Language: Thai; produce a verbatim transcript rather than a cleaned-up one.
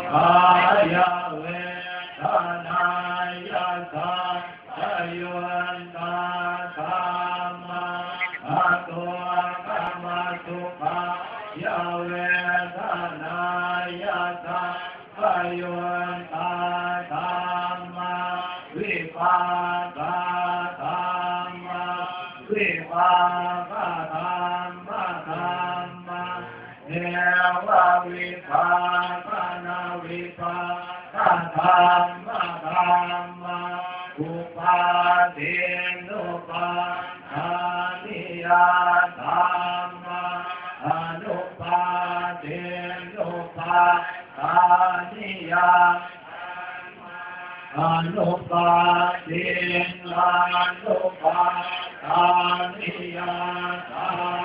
ขายาเวทนายาสังขยวันตาธรรมะอะตัวกรรมสุขายาเวทนายาสังขยวันตาธรรมะวิภาคธรรมะวิภาคธรรมะธรรมะเนววิภาคนาวิภาคธรรมะธรรมะอุปาทินุปาทานิยาธรรมะอนุปาทินุปาทานิยาอนุปาทินานุปาทานิยา